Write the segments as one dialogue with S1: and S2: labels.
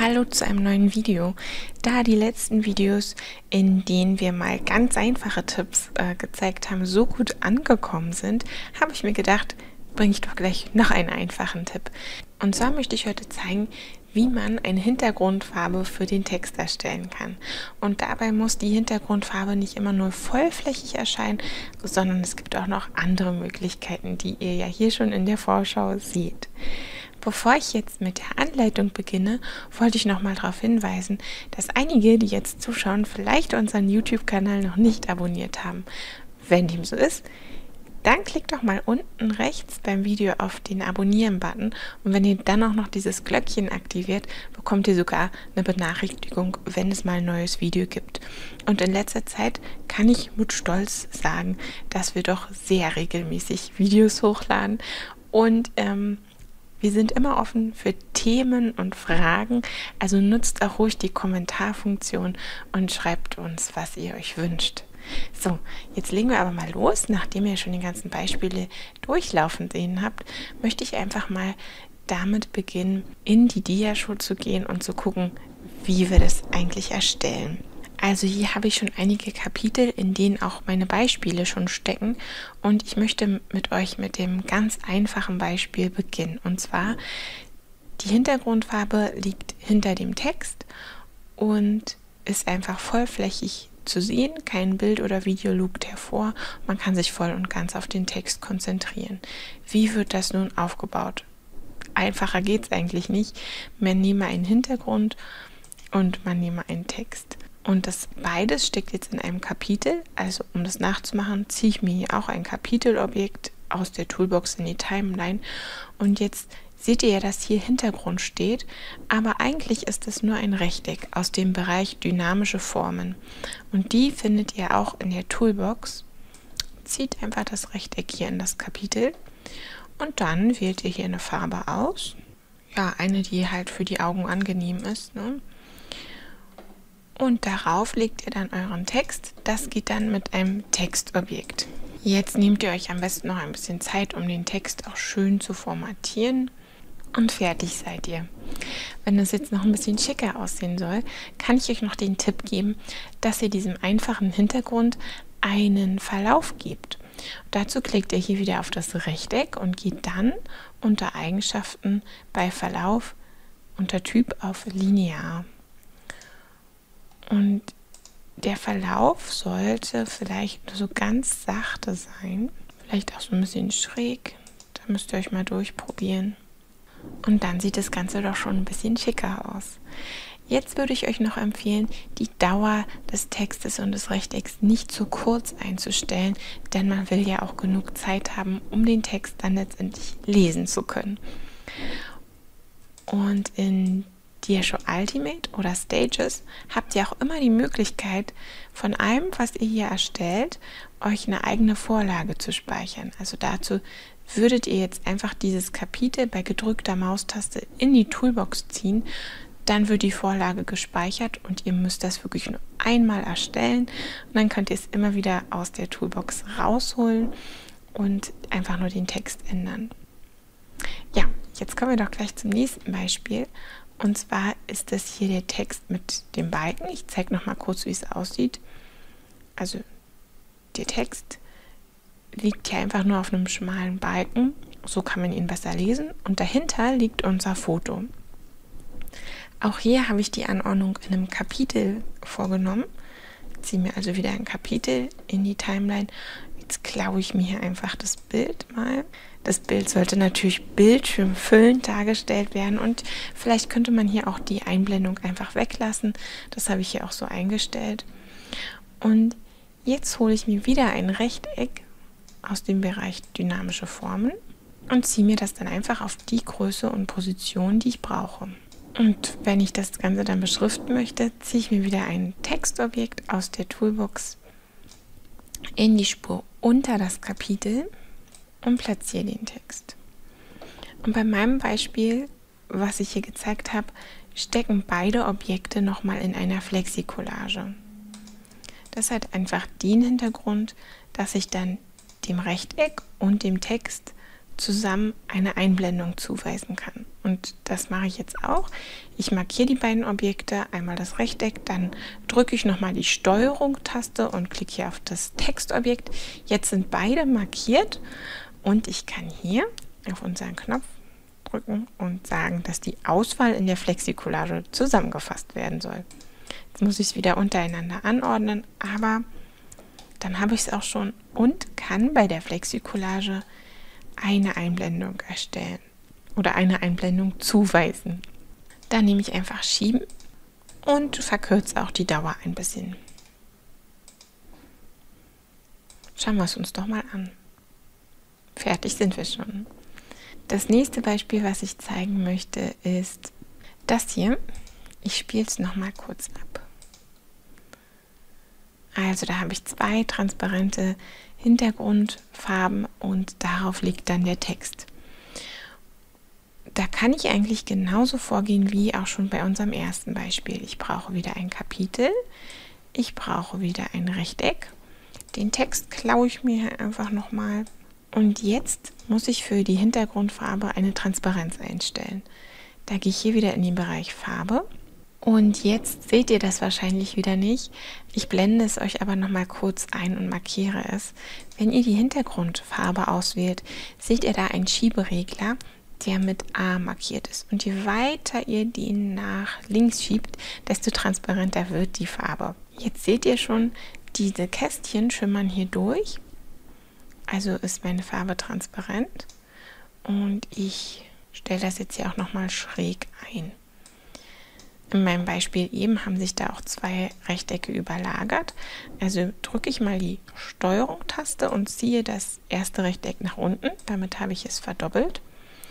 S1: Hallo zu einem neuen Video. Da die letzten Videos, in denen wir mal ganz einfache Tipps gezeigt haben, so gut angekommen sind, habe ich mir gedacht, bringe ich doch gleich noch einen einfachen Tipp. Und zwar möchte ich heute zeigen, wie man eine Hintergrundfarbe für den Text erstellen kann. Und dabei muss die Hintergrundfarbe nicht immer nur vollflächig erscheinen, sondern es gibt auch noch andere Möglichkeiten, die ihr ja hier schon in der Vorschau seht. Bevor ich jetzt mit der Anleitung beginne, wollte ich noch mal darauf hinweisen, dass einige, die jetzt zuschauen, vielleicht unseren YouTube-Kanal noch nicht abonniert haben. Wenn dem so ist, dann klickt doch mal unten rechts beim Video auf den Abonnieren-Button und wenn ihr dann auch noch dieses Glöckchen aktiviert, bekommt ihr sogar eine Benachrichtigung, wenn es mal ein neues Video gibt. Und in letzter Zeit kann ich mit Stolz sagen, dass wir doch sehr regelmäßig Videos hochladen und wir sind immer offen für Themen und Fragen, also nutzt auch ruhig die Kommentarfunktion und schreibt uns, was ihr euch wünscht. So, jetzt legen wir aber mal los. Nachdem ihr schon die ganzen Beispiele durchlaufen sehen habt, möchte ich einfach mal damit beginnen, in die Diashow zu gehen und zu gucken, wie wir das eigentlich erstellen. Also hier habe ich schon einige Kapitel, in denen auch meine Beispiele schon stecken und ich möchte mit euch mit dem ganz einfachen Beispiel beginnen. Und zwar, die Hintergrundfarbe liegt hinter dem Text und ist einfach vollflächig zu sehen, kein Bild oder Video lugt hervor, man kann sich voll und ganz auf den Text konzentrieren. Wie wird das nun aufgebaut? Einfacher geht es eigentlich nicht. Man nehme einen Hintergrund und man nehme einen Text. Und das beides steckt jetzt in einem Kapitel, also um das nachzumachen, ziehe ich mir hier auch ein Kapitelobjekt aus der Toolbox in die Timeline und jetzt seht ihr ja, dass hier Hintergrund steht, aber eigentlich ist es nur ein Rechteck aus dem Bereich dynamische Formen und die findet ihr auch in der Toolbox. Zieht einfach das Rechteck hier in das Kapitel und dann wählt ihr hier eine Farbe aus, ja, eine, die halt für die Augen angenehm ist, ne? Und darauf legt ihr dann euren Text. Das geht dann mit einem Textobjekt. Jetzt nehmt ihr euch am besten noch ein bisschen Zeit, um den Text auch schön zu formatieren. Und fertig seid ihr. Wenn es jetzt noch ein bisschen schicker aussehen soll, kann ich euch noch den Tipp geben, dass ihr diesem einfachen Hintergrund einen Verlauf gebt. Dazu klickt ihr hier wieder auf das Rechteck und geht dann unter Eigenschaften bei Verlauf unter Typ auf Linear. Und der Verlauf sollte vielleicht nur so ganz sachte sein, vielleicht auch so ein bisschen schräg, da müsst ihr euch mal durchprobieren. Und dann sieht das Ganze doch schon ein bisschen schicker aus. Jetzt würde ich euch noch empfehlen, die Dauer des Textes und des Rechtecks nicht zu kurz einzustellen, denn man will ja auch genug Zeit haben, um den Text dann letztendlich lesen zu können. Und in Diashow Ultimate oder Stages habt ihr auch immer die Möglichkeit, von allem, was ihr hier erstellt, euch eine eigene Vorlage zu speichern. Also dazu würdet ihr jetzt einfach dieses Kapitel bei gedrückter Maustaste in die Toolbox ziehen, dann wird die Vorlage gespeichert und ihr müsst das wirklich nur einmal erstellen und dann könnt ihr es immer wieder aus der Toolbox rausholen und einfach nur den Text ändern. Ja, jetzt kommen wir doch gleich zum nächsten Beispiel. Und zwar ist das hier der Text mit dem Balken. Ich zeige noch mal kurz, wie es aussieht. Also der Text liegt hier einfach nur auf einem schmalen Balken. So kann man ihn besser lesen. Und dahinter liegt unser Foto. Auch hier habe ich die Anordnung in einem Kapitel vorgenommen. Ich ziehe mir also wieder ein Kapitel in die Timeline. Jetzt klaue ich mir hier einfach das Bild mal. Das Bild sollte natürlich bildschirmfüllend dargestellt werden und vielleicht könnte man hier auch die Einblendung einfach weglassen. Das habe ich hier auch so eingestellt. Und jetzt hole ich mir wieder ein Rechteck aus dem Bereich dynamische Formen und ziehe mir das dann einfach auf die Größe und Position, die ich brauche. Und wenn ich das Ganze dann beschriften möchte, ziehe ich mir wieder ein Textobjekt aus der Toolbox in die Spur unter das Kapitel und platziere den Text. Und bei meinem Beispiel, was ich hier gezeigt habe, stecken beide Objekte nochmal in einer Flexikollage. Das hat einfach den Hintergrund, dass ich dann dem Rechteck und dem Text zusammen eine Einblendung zuweisen kann. Und das mache ich jetzt auch. Ich markiere die beiden Objekte, einmal das Rechteck, dann drücke ich nochmal die Steuerung-Taste und klicke hier auf das Textobjekt. Jetzt sind beide markiert und ich kann hier auf unseren Knopf drücken und sagen, dass die Auswahl in der Flexikollage zusammengefasst werden soll. Jetzt muss ich es wieder untereinander anordnen, aber dann habe ich es auch schon und kann bei der Flexikollage eine Einblendung erstellen oder eine Einblendung zuweisen. Dann nehme ich einfach Schieben und verkürze auch die Dauer ein bisschen. Schauen wir es uns doch mal an. Fertig sind wir schon. Das nächste Beispiel, was ich zeigen möchte, ist das hier. Ich spiele es nochmal kurz ab. Also da habe ich zwei transparente Hintergrundfarben und darauf liegt dann der Text. Da kann ich eigentlich genauso vorgehen wie auch schon bei unserem ersten Beispiel. Ich brauche wieder ein Kapitel, ich brauche wieder ein Rechteck. Den Text klaue ich mir einfach nochmal. Und jetzt muss ich für die Hintergrundfarbe eine Transparenz einstellen. Da gehe ich hier wieder in den Bereich Farbe. Und jetzt seht ihr das wahrscheinlich wieder nicht. Ich blende es euch aber nochmal kurz ein und markiere es. Wenn ihr die Hintergrundfarbe auswählt, seht ihr da einen Schieberegler, der mit A markiert ist. Und je weiter ihr den nach links schiebt, desto transparenter wird die Farbe. Jetzt seht ihr schon, diese Kästchen schimmern hier durch. Also ist meine Farbe transparent. Und ich stelle das jetzt hier auch nochmal schräg ein. In meinem Beispiel eben haben sich da auch zwei Rechtecke überlagert. Also drücke ich mal die Steuerung-Taste und ziehe das erste Rechteck nach unten. Damit habe ich es verdoppelt.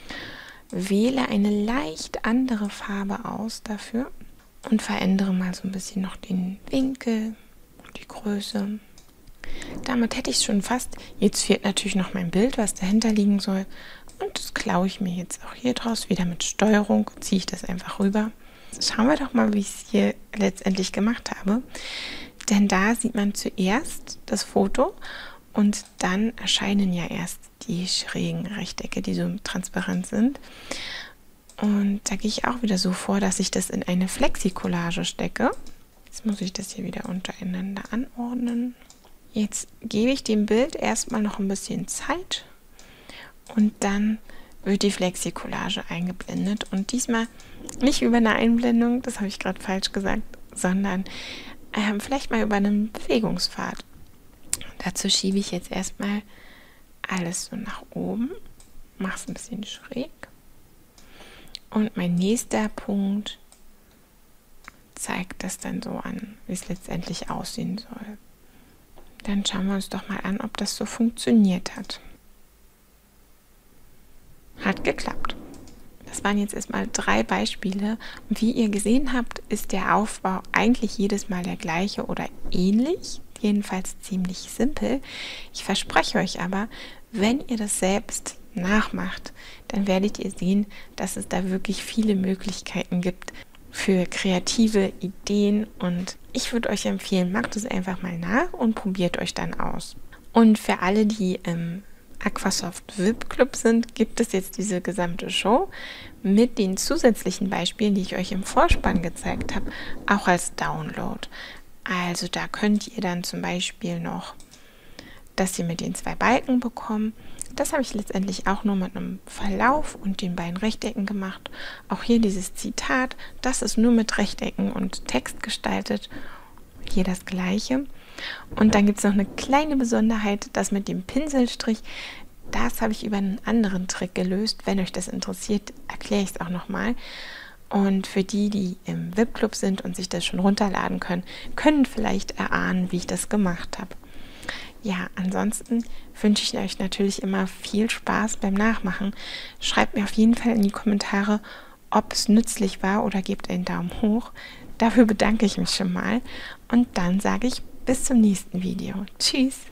S1: Wähle eine leicht andere Farbe aus dafür und verändere mal so ein bisschen noch den Winkel und die Größe. Damit hätte ich es schon fast. Jetzt fehlt natürlich noch mein Bild, was dahinter liegen soll. Und das klaue ich mir jetzt auch hier draus. Wieder mit Steuerung ziehe ich das einfach rüber. Schauen wir doch mal, wie ich es hier letztendlich gemacht habe. Denn da sieht man zuerst das Foto und dann erscheinen ja erst die schrägen Rechtecke, die so transparent sind. Und da gehe ich auch wieder so vor, dass ich das in eine Flexikollage stecke. Jetzt muss ich das hier wieder untereinander anordnen. Jetzt gebe ich dem Bild erstmal noch ein bisschen Zeit und dann wird die Flexikollage eingeblendet und diesmal nicht über eine Einblendung, das habe ich gerade falsch gesagt, sondern vielleicht mal über einen Bewegungspfad. Dazu schiebe ich jetzt erstmal alles so nach oben, mache es ein bisschen schräg und mein nächster Punkt zeigt das dann so an, wie es letztendlich aussehen soll. Dann schauen wir uns doch mal an, ob das so funktioniert hat. Hat geklappt. Das waren jetzt erstmal 3 Beispiele. Und wie ihr gesehen habt, ist der Aufbau eigentlich jedes Mal der gleiche oder ähnlich. Jedenfalls ziemlich simpel. Ich verspreche euch aber, wenn ihr das selbst nachmacht, dann werdet ihr sehen, dass es da wirklich viele Möglichkeiten gibt für kreative Ideen. Und ich würde euch empfehlen, macht es einfach mal nach und probiert euch dann aus. Und für alle, die im Aquasoft VIP Club sind, gibt es jetzt diese gesamte Show mit den zusätzlichen Beispielen, die ich euch im Vorspann gezeigt habe, auch als Download. Also da könnt ihr dann zum Beispiel noch das hier mit den 2 Balken bekommen. Das habe ich letztendlich auch nur mit einem Verlauf und den beiden Rechtecken gemacht. Auch hier dieses Zitat, das ist nur mit Rechtecken und Text gestaltet. Hier das gleiche. Und dann gibt es noch eine kleine Besonderheit, das mit dem Pinselstrich. Das habe ich über einen anderen Trick gelöst. Wenn euch das interessiert, erkläre ich es auch nochmal. Und für die, die im VIP-Club sind und sich das schon runterladen können vielleicht erahnen, wie ich das gemacht habe. Ja, ansonsten wünsche ich euch natürlich immer viel Spaß beim Nachmachen. Schreibt mir auf jeden Fall in die Kommentare, ob es nützlich war oder gebt einen Daumen hoch. Dafür bedanke ich mich schon mal. Und dann sage ich bis zum nächsten Video. Tschüss!